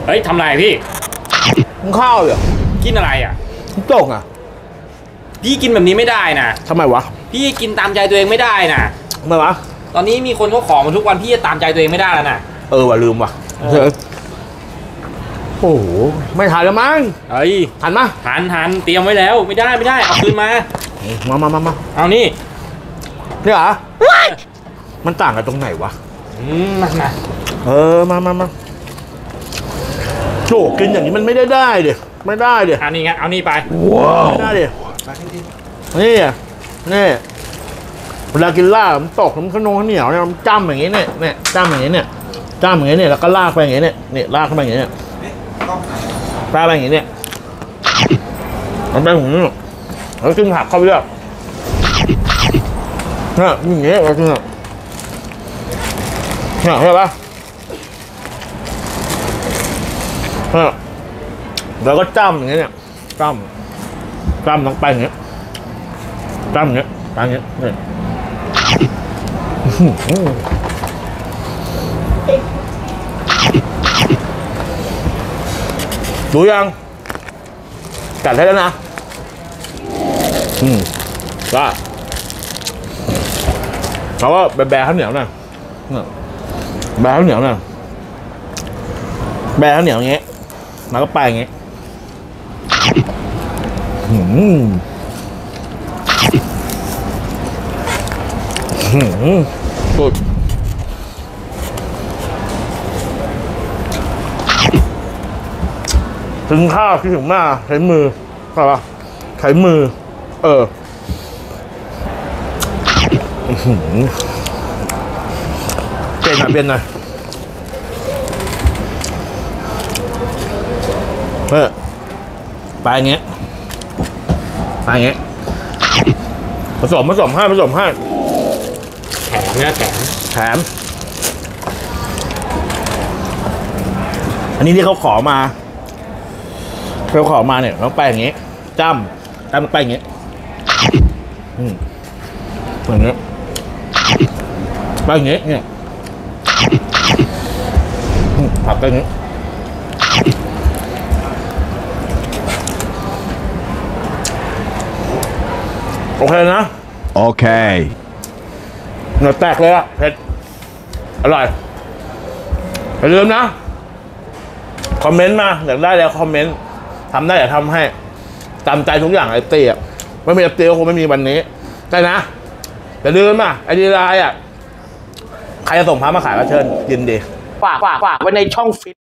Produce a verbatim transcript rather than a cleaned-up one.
เฮ้ยทำไรพี่กินข้าวเหรอกินอะไรอ่ะจกอ่ะพี่กินแบบนี้ไม่ได้นะทำไมวะพี่กินตามใจตัวเองไม่ได้นะทำไมวะตอนนี้มีคนเขาขอมาทุกวันพี่จะตามใจตัวเองไม่ได้แล้วนะเออว่ะลืมว่ะโอ้โหไม่ทันแล้วมั้งเฮ้ยทันมะทันทันเตรียมไว้แล้วไม่ได้ไม่ได้เอาคืนมามามามามาเอานี่นี่เหรอมันต่างกันตรงไหนวะอืมมามาเออมามามาโจกินอย่างนี้มันไม่ได้ได้เดี๋ยไม่ได้เดี๋ยเอานี่ไงเอานี่ไปว้าวไม่ได้เดี๋ยนี่อ่ะนี่เวลากินลาบมันตกมันขนมข้าวเหนียวเนี่ยมันจ้ำอย่างนี้เนี่ยเนี่ยจ้ำอย่างนี้เนี่ยจ้ำอย่างนี้เนี่ยแล้วก็ลากไปอย่างนี้เนี่ยเนี่ยลากเข้าไปอย่างนี้เนี่ยลากไปอย่างนี้เนี่ยมันเป็นอย่างนี้แล้วกินผักเข้าไปด้วยเนี่ยอย่างนี้เรากินอ่ะเนี่ยเห็นปะเนี่ยแล้วก็จ้ำอย่างนี้เนี่ยจ้ำจ้ำลงไปอย่างนี้จ้ำอย่างนี้จ้ำอย่างนี้เนี่ยดูยังกัดให้แล้วนะอืมก็เขาว่าแบะข้าวเหนียวน่ะแบะข้าวเหนียวน่ะแบะข้าวเหนียวอย่างเงี้ยมันก็ไปอย่างเงี้ยอืมสุดถึงข้าวคิดถึงมากใช้มือใช่ปะใช้มือเออเปลี่ยนหน่อยเปลี่ยนหน่อยเออไปอย่างเงี้ยไปอย่างเงี้ยผสมผสมให้ผสมให้แถมเนี่ยแถมแถมอันนี้ที่เขาขอมาเขาขอมาเนี่ยต้องไปอย่างเงี้ยจ้ำจ้ำไปอย่างเงี้ยอืมอย่างเงี้ยไปอย่างเงี้ยเนี่ยผักไปอย่างเงี้ยโอเคนะโอเคเนื้อแตกเลยอะเผ็ดอร่อยอย่าลืมนะคอมเมนต์มาอยากได้แล้วคอมเมนต์ทำได้อยากทำให้ตามใจทุกอย่างไอ้เตี๋ยไม่มีไอ้เตี๋ยคงไม่มีวันนี้ได้นะอย่าลืมอ่ะไอดีไลน์อ่ะใครจะส่งพามาขายก็เชิญยินดีฝากฝากฝากไว้ในช่องฟิต